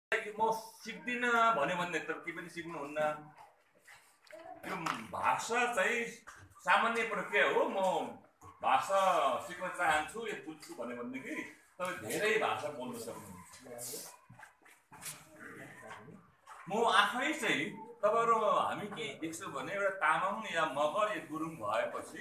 म सिक्दिनँ भन्यो भने त के पनि सिक्नुहुन्न। यो भाषा चाहिँ सामान्य प्रक्रिया हो। म भाषा सिक्न चाहन्छु, यो बुझ्छु भन्यो भनेदेखि तपाईँ धेरै भाषा बोल्न सक्नुहुन्छ। म आफै चाहिँ तपाईँहरू हामी के देख्छौँ भने एउटा तामाङ या मगर या गुरुङ भएपछि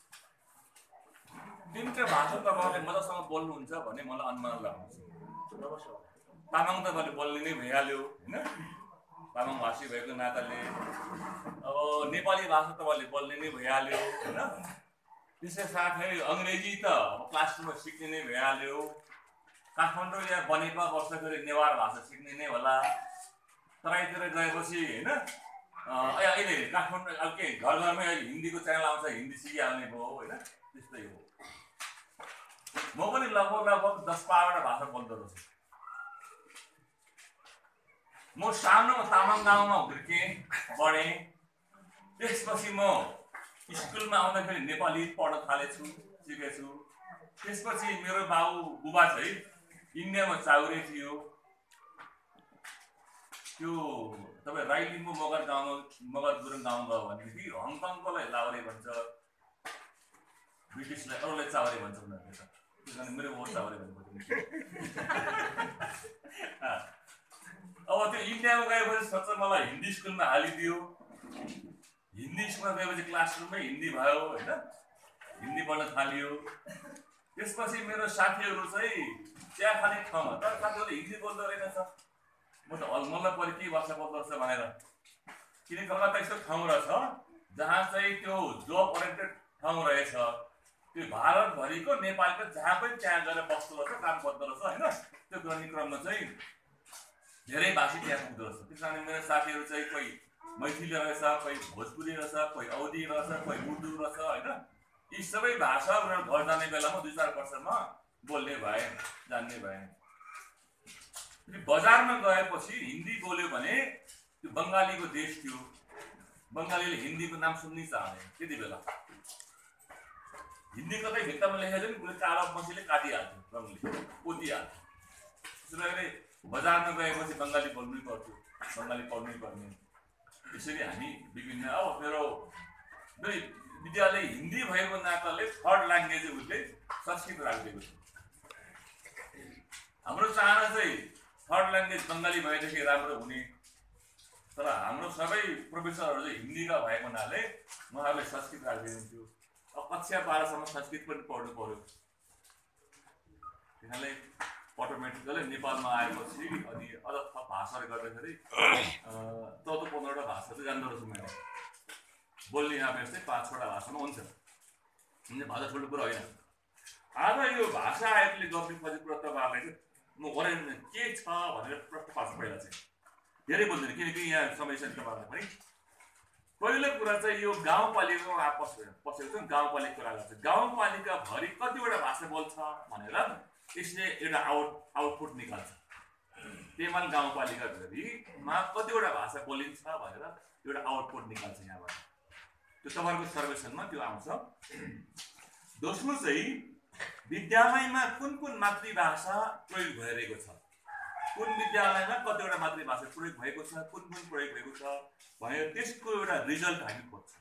तिनवटा भाषा तपाईँहरूले मजासँग बोल्नुहुन्छ भन्ने मलाई अनुमान लाग्छ। तामाङ तपाईँले बोल्ने नै भइहाल्यो होइन, तामाङ भाषी भएको नाताले। अब नेपाली भाषा तपाईँले बोल्ने नै भइहाल्यो होइन। त्यसै साथै अङ्ग्रेजी त क्लासरुममा सिक्ने नै भइहाल्यो। काठमाडौँ या बनेपा बस्दाखेरि नेवार भाषा सिक्ने नै होला। तराईतिर गएपछि होइन अहिले काठमाडौँ अब के घर घरमै अहिले हिन्दीको च्यानल आउँछ, हिन्दी सिकिहाल्ने भयो होइन। त्यस्तै हो। म पनि लगभग 10-12वटा भाषा बोल्दो रहेछु। म सानो तामाङ गाउँमा हुर्केँ बढेँ। त्यसपछि म स्कुलमा आउँदाखेरि नेपाली पढ्न थालेछु, सिकेछु। त्यसपछि मेरो बुबा चाहिँ इन्डियामा चाउरे थियो। त्यो तपाईँ राई लिम्बू मगर गाउँमा मगर गुरुङ गाउँ गयो भनेदेखि हङकङकोलाई लाउरे भन्छ, ब्रिटिसलाई अरूलाई चाउरे भन्छ उनीहरूले त। त्यस कारण मेरो बहुत चाउरे भनेको अब त्यो इन्डियामा गएपछि सोच्छ मलाई हिन्दी स्कुलमा हालिदियो। हिन्दी स्कुलमा गएपछि क्लासरुममै हिन्दी भयो होइन, हिन्दी पढ्न थालियो। त्यसपछि मेरो साथीहरू चाहिँ चिया खाने ठाउँमा तर साथीहरूले हिन्दी बोल्दो रहेनछ। म त मलाई पऱ्यो के भाषा बोल्दो रहेछ भनेर, किनकि कलकत्ता यस्तो ठाउँ रहेछ जहाँ चाहिँ त्यो जब ओरिएन्टेड ठाउँ रहेछ। त्यो भारतभरिको नेपालको जहाँ पनि त्यहाँ गएर बस्दो रहेछ, काम गर्दो रहेछ होइन। त्यो गर्ने क्रममा चाहिँ धेरै भाषी त्यहाँ पुग्दो रहेछ। त्यस कारण मेरो साथीहरू चाहिँ कोही मैथिली रहेछ, कोही भोजपुरी रहेछ, कोही अवधी रहेछ, कोही उर्दू रहेछ होइन। यी सबै भाषा घर जाने बेलामा 2-4 वर्षमा बोल्ने भए, जान्ने भए। बजारमा गएपछि हिन्दी बोल्यो भने त्यो बङ्गालीको देश थियो, बङ्गालीले हिन्दीको नाम सुन्नै चाहने त्यति बेला। हिन्दी कतै भित्तामा लेखेको थियो नि कालो मसीले काटिहाल्थ्यो, रङले पोतिहाल्थ्यो। त्यसैले बजारमा गएपछि बङ्गाली बोल्नै पर्थ्यो, बङ्गाली पढ्नै पर्ने। यसरी हामी विभिन्न अब मेरो विद्यालय हिन्दी भएको नाताले थर्ड ल्याङ्ग्वेज उसले संस्कृत राखिदिएको थियो। हाम्रो चाहना चाहिँ थर्ड ल्याङ्ग्वेज बङ्गाली भएदेखि राम्रो हुने, तर हाम्रो सबै प्रोफेसरहरू चाहिँ हिन्दीका भएको हुनाले उहाँहरूले संस्कृत राखिदिनुहुन्थ्यो। अब कक्षा 12सम्म संस्कृत पनि पढ्नु पर्यो। त्यसैले अटोमेटिकली नेपालमा आएपछि अनि अझ थप भाषाहरू गर्दाखेरि 14-15वटा भाषा चाहिँ जान्दो रहेछु मैले। बोल्ने अभ्यास चाहिँ 5-6वटा भाषामा हुन्छ। भाषा ठुलो कुरो होइन। आज यो भाषा आयोगले गर्ने खोजेको कुरा तपाईँहरूलाई चाहिँ म गरेन के छ भनेर प्रश्न पार्छु। पहिला चाहिँ धेरै बोल्दैन किनकि यहाँ समय छ तपाईँहरूलाई पनि। पहिलो कुरा चाहिँ यो गाउँपालिकामा पसेको छ, गाउँपालिका कुरा गर्छ। गाउँपालिकाभरि कतिवटा भाषा बोल्छ भनेर यसले एउटा आउटपुट निकाल्छ। तेमान गाउँपालिकाभरिमा कतिवटा भाषा बोलिन्छ भनेर एउटा आउटपुट निकाल्छ यहाँबाट। त्यो तपाईँहरूको सर्वेक्षणमा त्यो आउँछ। दोस्रो चाहिँ विद्यालयमा कुन मातृभाषा प्रयोग भइरहेको छ, कुन विद्यालयमा कतिवटा मातृभाषा प्रयोग भएको छ, कुन प्रयोग भएको छ भनेर त्यसको एउटा रिजल्ट हामी खोज्छौँ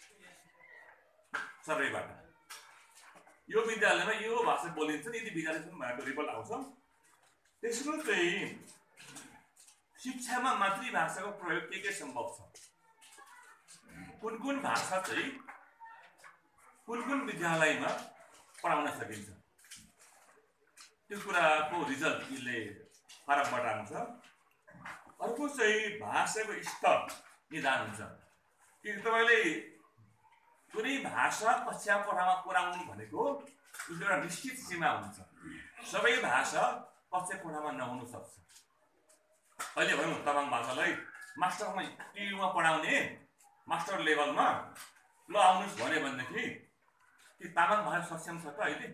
सर्वेबाट। यो विद्यालयमा यो भाषा बोलिन्छ यदि विद्यालयसम्म भएको रिपोर्ट आउँछ। तेस्रो चाहिँ शिक्षामा मातृभाषाको प्रयोग के सम्भव छ, कुन भाषा चाहिँ कुन विद्यालयमा पढाउन सकिन्छ, त्यो कुराको रिजल्ट यसले फरकबाट आउँछ। अर्को चाहिँ भाषाको स्तर निदान हुन्छ कि तपाईँले कुनै भाषा कक्षा कोठामा पुर्याउनु भनेको उसले एउटा निश्चित सीमा हुन्छ। सबै भाषा कक्षा कोठामा नहुन सक्छ। अहिले भनौँ तामाङ भाषालाई मास्टरमा टियुमा पढाउने मास्टर लेभलमा ल आउनुहोस् भन्यो भनेदेखि कि तामाङ भाषा सक्षम छ त अहिले?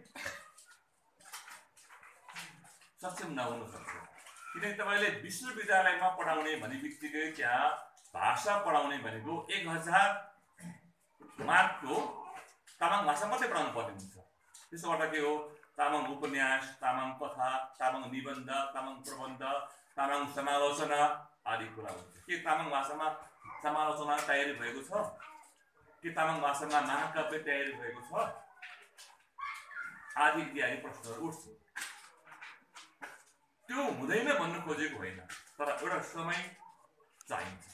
सक्षम नहुन सक्छ। किनकि तपाईँले विश्वविद्यालयमा पढाउने भने बित्तिकै त्यहाँ भाषा पढाउने भनेको 1000 मार्कको तामाङ भाषा मात्रै पढाउनु पर्ने हुन्छ। त्यसोबाट के हो, तामाङ उपन्यास, तामाङ कथा, तामाङ निबन्ध, तामाङ प्रबन्ध, तामाङ समालोचना आदि कुरा हुन्छ। के तामाङ भाषामा समालोचना तयारी भएको छ? के तामाङ भाषामा महाकाव्य तयारी भएको छ? आदि इत्यादि प्रश्नहरू उठ्छ। त्यो हुँदैन भन्नु खोजेको होइन, तर एउटा समय चाहिन्छ।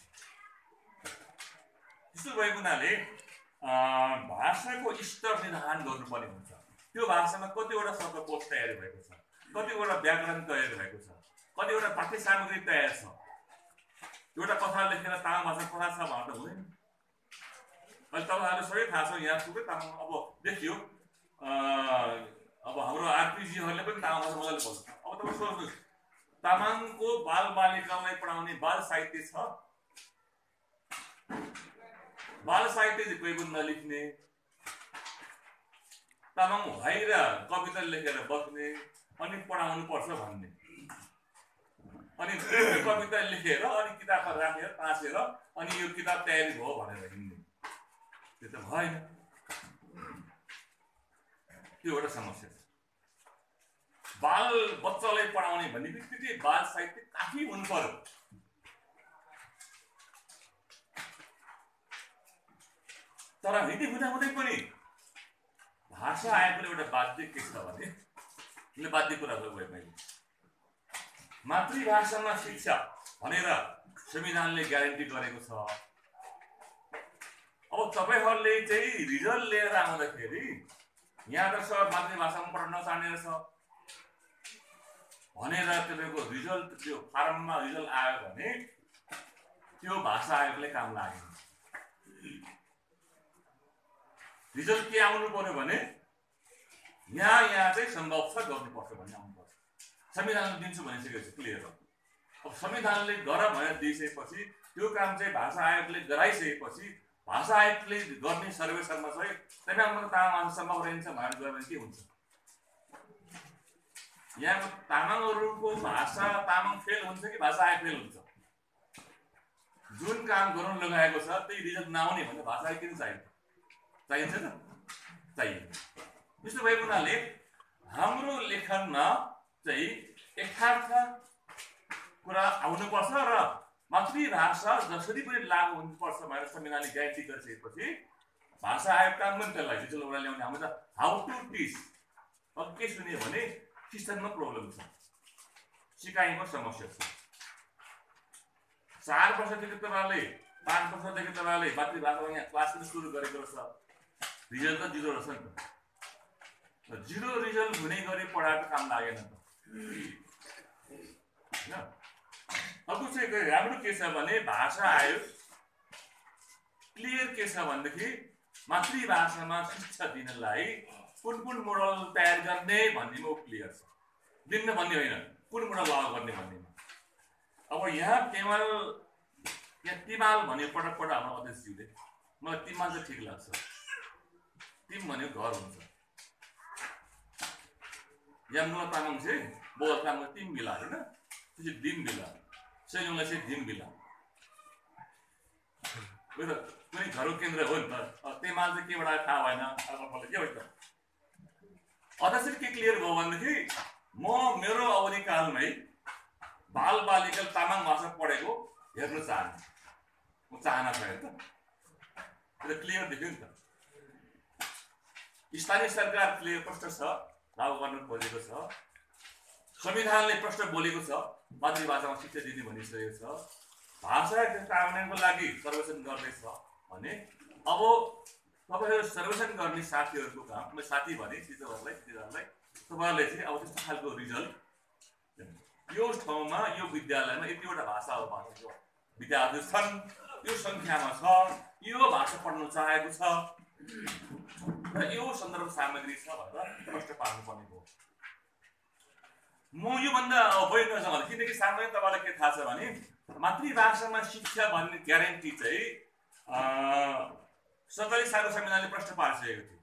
त्यसो भएको हुनाले भाषाको स्तर निर्धारण गर्नुपर्ने हुन्छ। त्यो भाषामा कतिवटा शब्दकोश तयारी भएको छ, कतिवटा व्याकरण तयारी भएको छ, कतिवटा पाठ्य सामग्री तयार छ। एउटा कथा लेखेर तामाङ भाषा कथा छ भनेर त हुँदैन। अहिले तपाईँहरूले सबै थाहा छ, यहाँ थुप्रै तामाङ अब देखियो, अब हाम्रो आरपीजीहरूले पनि तामाङ भाषा मजाले बोल्छ। अब तपाईँ सोच्नुहोस्, तामाङको बाल बालिकालाई पढाउने बाल साहित्य छ, बाल साहित्य चाहिँ कोही पनि नलेख्ने, तामाङ भएर कविता लेखेर बस्ने अनि पढाउनु पर्छ भन्ने, अनि कविता लेखेर अनि किताबमा राखेर टाँसेर अनि यो किताब तयारी भयो भनेर हिँड्ने, त्यो त भएन। त्यो एउटा समस्या छ। बाल बच्चालाई पढाउने भन्ने बित्तिकै बाल साहित्य काफी हुनु पर्यो। तर हुँदै पनि भाषा आएकोले एउटा बाध्य के छ भने, यसले बाध्य कुरा भयो मैले, मातृभाषामा शिक्षा भनेर संविधानले ग्यारेन्टी गरेको छ। अब तपाईँहरूले चाहिँ रिजल्ट लिएर आउँदाखेरि यहाँ त सर मातृभाषामा पढ्न नचाहने रहेछ भनेर तपाईँको रिजल्ट, त्यो फारममा रिजल्ट आयो भने त्यो भाषा आयोगले काम लाग्यो। रिजल्ट के आउनु पर्यो भने यहाँ चाहिँ सम्भव छ गर्नुपर्छ भन्ने आउनुपर्छ। संविधानले दिन्छु भनिसकेको छ, क्लियर हो। अब संविधानले गर भनेर दिइसकेपछि त्यो काम चाहिँ भाषा आयोगले गराइसकेपछि भाषा आयोगले गर्ने सर्वेक्षणमा चाहिँ तपाईँको तामाङ भाषा सम्भव रहन्छ भनेर गयो भने के हुन्छ? यहाँको तामाङहरूको भाषा तामाङ फेल हुन्छ कि भाषा आयोग फेल हुन्छ? जुन काम गराउन लगाएको छ त्यही रिजल्ट नआउने भने भाषा आयोग किन चाहिन्छ? चाहिन्छ त? चाहिन्छ। त्यस्तो भएको हुनाले हाम्रो लेखनमा चाहिँ यथार्थ कुरा आउनुपर्छ र मातृभाषा जसरी पनि लागू हुनुपर्छ भनेर संविधानले ग्यारेन्टी गरिसकेपछि भाषा आयोग काम पनि त्यसलाई रिजल्ट एउटा ल्याउने। हाम्रो त हाउ टु टिच, अब के सुन्यो भने शिक्षणमा प्रब्लम छ, सिकाइमा समस्या छ। 4 वर्षदेखि तपाईँहरूले 5 वर्षदेखि तपाईँहरूले मातृभाषामा यहाँ क्लास पनि सुरु गरेको रहेछ, रिजल्ट त 0 रहेछ नि त। 0 रिजल्ट हुने गरी पढाएको काम लागेन त होइन। अर्को चाहिँ राम्रो के छ भने भाषा आयोग क्लियर के छ भनेदेखि मातृभाषामा शिक्षा दिनलाई कुन मोडल तयार गर्ने भन्नेमा क्लियर छ। दिन्न भन्ने होइन, कुन मोडल लागू गर्ने भन्नेमा। अब यहाँ तिमाल भन्ने पटक हाम्रो अध्यक्षज्यूले, मलाई तिमाल चाहिँ ठिक लाग्छ। तिम भनेको घर हुन्छ। याङ्गुला तामाङ चाहिँ बोल तामाङ तिम बिला होइन, त्यसपछि दिम बिला, सेलुङलाई चाहिँ दिम बिला। कुनै घरको केन्द्र हो नि त। तिमाल चाहिँ केबाट थाहा भएन, के हो त? अध्यक्ष के क्लियर भयो भनेदेखि मेरो अवधिकालमै बाल बालिका तामाङ भाषा पढेको हेर्न चाहने, म चाहना छ त। त्यो क्लियर देख्यो नि त। स्थानीय सरकार क्लियर प्रश्न छ, लागू गर्न खोजेको छ। संविधानले प्रश्न बोलेको छ, मातृभाषामा शिक्षा दिने भनिसकेको छ। भाषा कार्यान्वयनको लागि सर्वेक्षण गर्दैछ भने अब तपाईँहरू सर्वेक्षण गर्ने साथीहरूको काम, म साथी भने टिचरहरूलाई तपाईँहरूले चाहिँ अब त्यस्तो खालको रिजल्ट यो ठाउँमा यो विद्यालयमा यतिवटा भाषाको विद्यार्थी छन्, यो सङ्ख्यामा छ, यो भाषा पढ्न चाहेको छ र यो सन्दर्भ सामग्री छ भनेर प्रश्न पार्नुपर्ने हो। म योभन्दा बढी नजाउँदा, किनकि सामान्य तपाईँलाई के थाहा छ भने मातृभाषामा शिक्षा भन्ने ग्यारेन्टी चाहिँ 47 सालको संविधानले प्रश्न पारिसकेको थियो।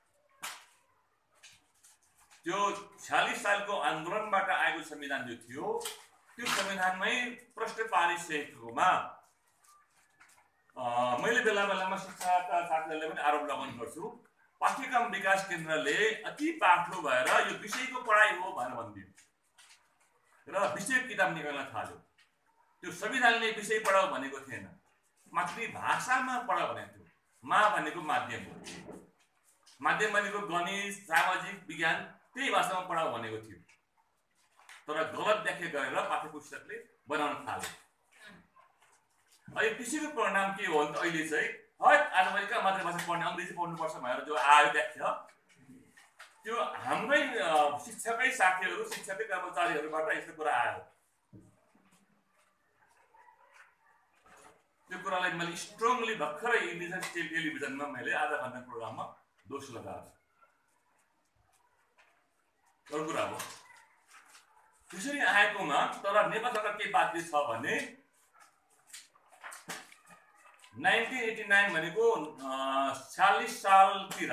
त्यो 46 सालको आन्दोलनबाट आएको संविधान जो थियो त्यो संविधानमै प्रश्न पारिसकेकोमा मैले बेला बेलामा शिक्षाका साथीहरूले पनि आरोप लगाउने गर्छु, पाठ्यक्रम विकास केन्द्रले अति बाठो भएर यो विषयको पढाइ हो भनेर भनिदियो। र विषय किताब निकाल्न थाल्यो। त्यो संविधानले विषय पढाऊ भनेको थिएन, मातृभाषामा पढाऊ भनेको थियो। मा भनेको माध्यम हो, माध्यम भनेको गणित सामाजिक विज्ञान त्यही भाषामा पढाऊ भनेको थियो। तर गलत व्याख्या गरेर पाठ्यपुस्तकले बनाउन थाल्यो। अहिले त्यसैको परिणाम के हो भने अहिले चाहिँ आजभोलि कहाँ मातृभाषा पढ्ने अङ्ग्रेजी पढ्नुपर्छ भनेर जो आयो व्याख्या, त्यो हाम्रै शिक्षकै साथीहरू शिक्षकै कर्मचारीहरूबाट यस्तो कुरा आयो। त्यो कुरालाई मैले स्ट्रङली भर्खरै इन्डियन स्टेट टेलिभिजनमा मैले आधा घन्टा प्रोग्राममा दोष लगाएको छु। अरू कुरा हो त्यसरी आएकोमा तर नेपाल सरकार के बाध्य छ भने 1989 भनेको 46 सालतिर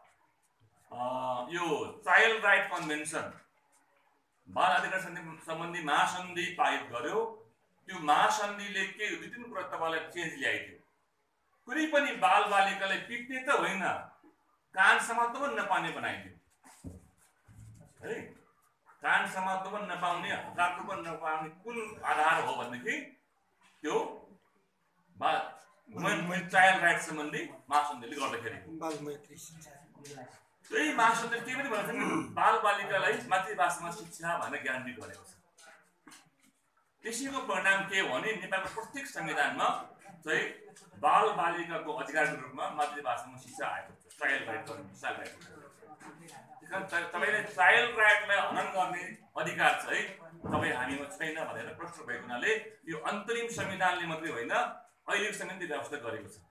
यो चाइल्ड राइट कन्भेन्सन बाल अधिकार सम्बन्धी महासन्धि पारित गर्यो। त्यो महासन्धिले के दुई तीन कुरा तपाईलाई चेन्ज ल्याइदियो। कुनै पनि बाल बालिकालाई पिट्ने त होइन, कान समात्न पनि नपाउने बनाइदियो है। कान समात्न पनि नपाउने, काट्नु पनि नपाउने कुन आधार हो भनेदेखि त्यो चाइल्ड राइट सम्बन्धी महासन्धिले गर्दाखेरि त्यही महासन्धिले के पनि भन्छ नि बाल बालिकालाई मातृभाषामा शिक्षा भनेर ग्यारेन्टी गरेको छ। त्यसैको परिणाम के हो भने नेपालको प्रत्येक संविधानमा चाहिँ बाल बालिकाको अधिकारको रूपमा मातृभाषामा शिक्षा आएको छ। चाइल्ड राइट तपाईँले चाइल्ड राइटलाई हनन गर्ने अधिकार चाहिँ तपाईँ हामीमा छैन भनेर प्रश्न भएको हुनाले यो अन्तरिम संविधानले मात्रै होइन अहिलेको संविधानले व्यवस्था गरेको छ।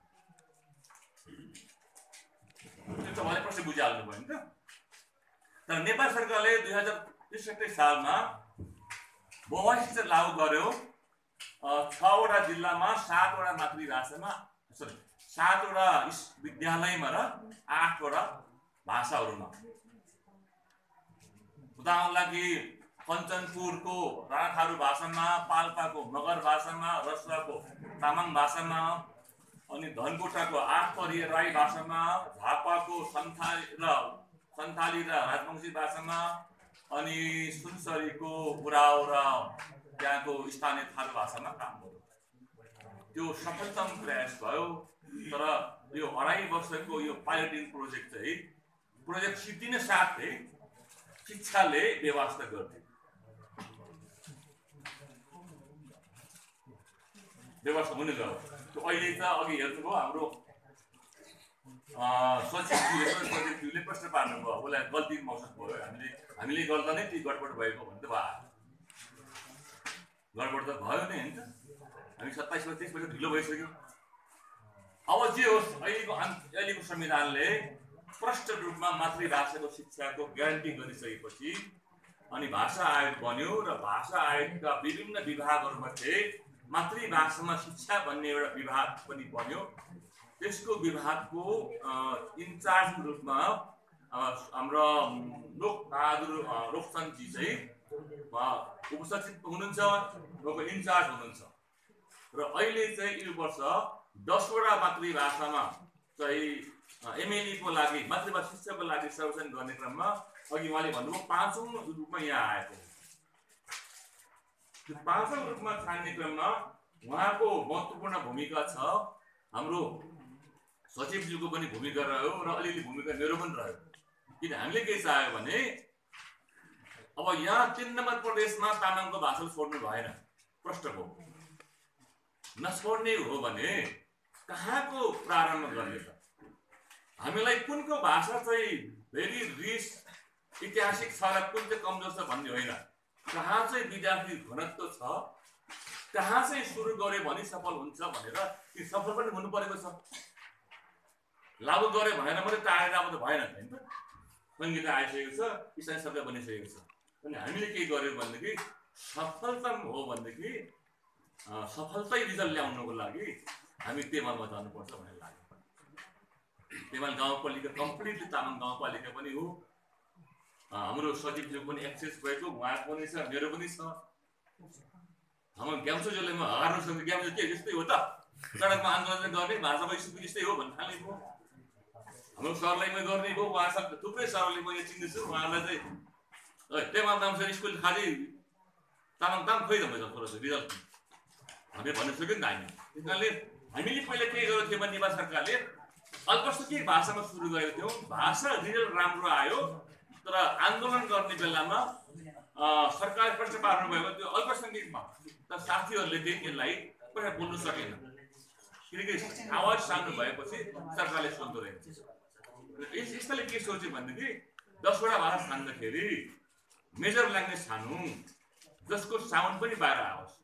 त्यो तपाईँले प्रश्न बुझिहाल्नु भयो नि त। तर नेपाल सरकारले 2063 सालमा बहुभाषा शिक्षा लागू गर्यो। 6 वटा जिल्लामा 7 वटा मातृभाषामा 7 वटा विद्यालयमा र 8 वटा भाषाहरूमा। उदाहरणको लागि कञ्चनपुरको राणाथारू भाषामा, पाल्पाको मगर भाषामा, रसुवाको तामाङ भाषामा, अनि धनकोटाको आठपरिय राई भाषामा, झापाको सन्थाली र राजवंशी भाषामा, अनि सुनसरीको उराव र त्यहाँको स्थानीय थारू भाषामा काम गर्यो। त्यो सफलतम प्रयास भयो। तर यो 2.5 वर्षको यो पाइलटिङ प्रोजेक्ट चाहिँ प्रोजेक्ट सिद्धिन साथै शिक्षाले व्यवस्था गर्थे। व्यवस्था हुने गयो। त्यो अहिले त अघि हेर्नुभयो हाम्रो सचिवले प्रश्न पार्नुभयो, उसलाई गल्ती महसुस भयो। हामीले गर्दा नै ती गडबड भएको भन्ने भयो। गडबड त भयो नै होइन। हामी 27 मा 30 वर्ष ढिलो भइसक्यो। अब जे होस् अहिलेको संविधानले स्पष्ट रूपमा मातृभाषाको शिक्षाको ग्यारेन्टी गरिसकेपछि अनि भाषा आयोग बन्यो र भाषा आयोगका विभिन्न विभागहरूमध्ये मातृभाषामा शिक्षा भन्ने एउटा विभाग पनि बन्यो। त्यसको विभागको इन्चार्जको रूपमा हाम्रो लोकबहादुर रोक्सनजी चाहिँ उपसचिव हुनुहुन्छ, उहाँको इन्चार्ज हुनुहुन्छ। र अहिले चाहिँ यो वर्ष 10 वटा मातृभाषामा चाहिँ एमएलई को लागि मातृभाषा शिक्षाको लागि सर्वेक्षण गर्ने क्रममा अघि उहाँले भन्नुभयो 5औं रूपमा यहाँ आएको। त्यो 5औं रूपमा छान्ने क्रममा उहाँको महत्त्वपूर्ण भूमिका छ। हाम्रो सचिवज्यूको पनि भूमिका रह्यो र अलिअलि भूमिका मेरो पनि रह्यो। किन हामीले के चाह्यो भने अब यहाँ 3 नम्बर प्रदेशमा तामाङको भाषा छोड्नु भएन। प्रश्नको नछोड्ने हो भने कहाँको प्रारम्भ गर्ने त? हामीलाई कुनको भाषा चाहिँ भेरी रिच ऐतिहासिक छ र कुन चाहिँ कमजोर छ भन्ने होइन। कहाँ चाहिँ विद्यार्थी घनत्व छ, कहाँ चाहिँ सुरु गर्यो भने सफल हुन्छ भनेर ती सफल पनि हुनु परेको छ। लागू गर्यो भनेर मात्रै टाढा अब त भएन नि त। संहिता आइसकेको छ, स्थानीय सरकार बनिसकेको छ। अनि हामीले के गर्यो भनेदेखि सफलता हो भनेदेखि सफलतै रिजल्ट ल्याउनको लागि हामी तेमालमा जानुपर्छ भन्ने लाग्यो। तेमाल गाउँपालिका कम्प्लिटली तामाङ गाउँपालिका पनि हो। हाम्रो सचिवज्यू पनि एक्सेस भएको, उहाँको पनि छ, मेरो पनि छ। हाम्रो ग्याम्सोले म हराउनुसँग ग्याम्सो के यस्तै हो त, सडकमा आन्दोलन गर्ने भाषा वैश्विक यस्तै हो भन्ने थाल्ने भयो। हाम्रो सरलाई म गर्ने भयो, उहाँसँग थुप्रै सरले मैले चिन्दैछु। उहाँलाई चाहिँ तेमाल नामसर स्कुल खालि तामाङ खोइ त मैले थोरै रिजल्ट हामी भन्न सक्यो नि त हामीले हामीले पहिला के गरेको थियो भने नेपाल सरकारले अल्पसंख्यक भाषामा सुरु गरेको थियौँ भाषा रिजल्ट राम्रो आयो तर आन्दोलन गर्ने बेलामा सरकारले प्रश्न पार्नु भएको त्यो अल्पसंख्यकमा त साथीहरूले चाहिँ त्यसलाई पुरा बोल्नु सकेन किनकि आवाज सानो भएपछि सरकारले सुन्दो रहेछ यस्ताले के सोच्यो भनेदेखि 10 वटा भाषा छान्दाखेरि मेजर ल्याङ्ग्वेज छान्नु जसको साउन्ड पनि बाहिर आओस्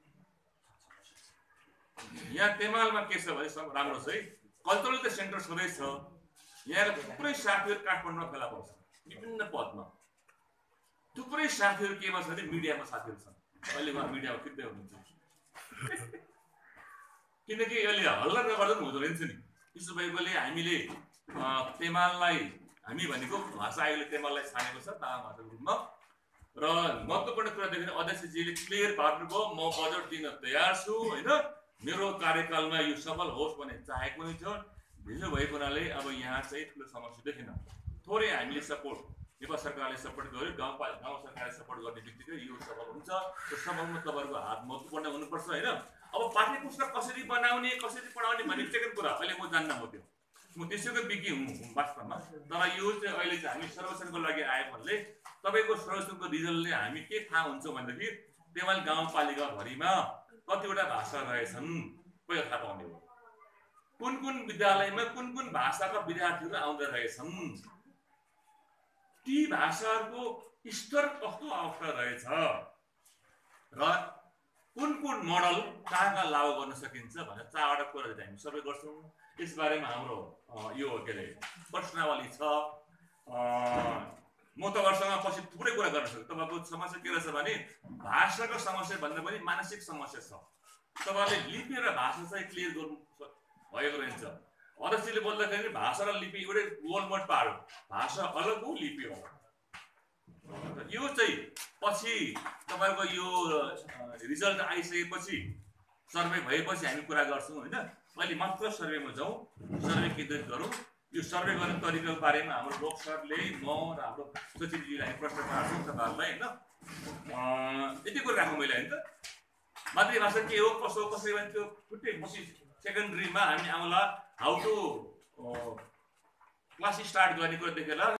यहाँ तेमालमा के छ भने राम्रो छ है कल्चरल त सेन्टर छँदैछ यहाँ थुप्रै साथीहरू काठमाडौँमा फेला पर्छ विभिन्न पदमा थुप्रै साथीहरू केमा छ भने मिडियामा साथीहरू छन् अहिले उहाँ मिडियामा खिच्दै हुनुहुन्छ किनकि अहिले हल्ला नगर्दा पनि हुँदो रहेछ नि त्यसो भएकोले हामीले तेमाललाई हामी भनेको भाषा आयोगले तेमाललाई छानेको छ तामाङ भाषाको रूपमा र महत्त्वपूर्ण कुरा देखेर अध्यक्षजीले क्लियर पार्नुभयो म बजेट दिन तयार छु होइन मेरो कार्यकालमा यो सफल होस् भन्ने चाहेको नै थियो ढिलो भएको हुनाले अब यहाँ चाहिँ ठुलो समस्या देखिन थोरै हामीले सपोर्ट नेपाल सरकारले सपोर्ट गर्यो गाउँ सरकारले सपोर्ट गर्ने बित्तिकै यो सफल हुन्छ त्यो सफलमा तपाईँहरूको हात महत्त्वपूर्ण हुनुपर्छ होइन अब पाठ्यपुस्तक कसरी बनाउने कसरी पढाउने भन्ने सेकेन्ड कुरा अहिले म जान्न म त्यो म त्यसैको विज्ञ हुँ वास्तवमा तर यो चाहिँ अहिले चाहिँ हामी सर्वेक्षणको लागि आयो भने तपाईँको सर्वेक्षणको रिजल्टले हामी के थाहा हुन्छ भनेदेखि तेमाल गाउँपालिकाभरिमा कतिवटा भाषा रहेछन् पहिला थाहा पाउने हो कुन विद्यालयमा कुन भाषाका विद्यार्थीहरू आउँदै रहेछन् ती भाषाहरूको स्तर कस्तो अवस्था रहेछ र कुन मोडल कहाँ लागू गर्न सकिन्छ भनेर 4वटा कुरा हामी सबै गर्छौँ यसबारेमा हाम्रो यो के अरे प्रश्नावली छ म तपाईँहरूसँग पछि थुप्रै कुरा गर्न सक्छु तपाईँको समस्या के रहेछ भने भाषाको समस्या भन्दा पनि मानसिक समस्या छ तपाईँले लिपि र भाषा चाहिँ क्लियर गर्नु भएको रहन्छ अध्यक्षले बोल्दाखेरि भाषा र लिपि एउटै गोलमोड पार्यो भाषा अलग हो लिपि अलग यो चाहिँ पछि तपाईँको यो रिजल्ट आइसकेपछि सर्वे भएपछि हामी कुरा गर्छौँ होइन अहिले मात्र सर्वेमा जाउँ सर्वे केन्द्रित गरौँ यो सर्वे गर्ने तरिकाको बारेमा हाम्रो लोक सरले म र हाम्रो सचिवजीलाई हामी प्रश्न पार्छौँ तपाईँहरूलाई होइन यति कुरा राखौँ मैले होइन त मातृभाषा के हो कसो कसरी भने त्यो छुट्टै सेकेन्डरीमा हामी आउँला हाउ टु क्लास स्टार्ट गर्ने कुरा देखेर